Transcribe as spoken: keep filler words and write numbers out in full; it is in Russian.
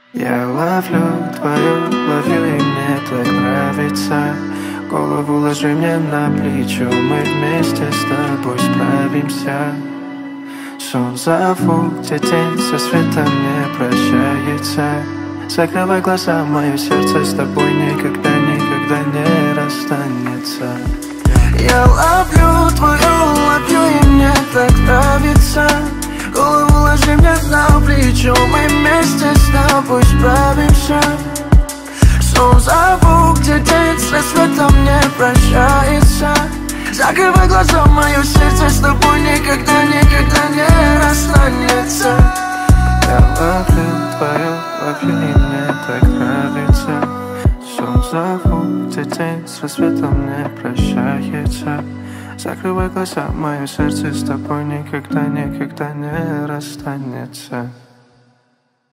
Я ловлю твою, ловлю, и мне так нравится. Голову ложи мне на плечо, мы вместе с тобой справимся. Сон зову, где день со светом не прощается. Закрывай глаза, мое сердце с тобой никогда, никогда не расстанется. Я ловлю твою, ловлю, и мне так нравится. Голову ложи мне на плечо, мы вместе с тобой справимся. Сон зову, где день с рассветом не прощается. Закрывай глаза, мое сердце с тобой никогда, никогда не расстанется. Я ловлю твою, ловлю, и мне так нравится. Сон зову, где день с рассветом не прощается. Закрывай глаза, мое сердце с тобой никогда, никогда не расстанется.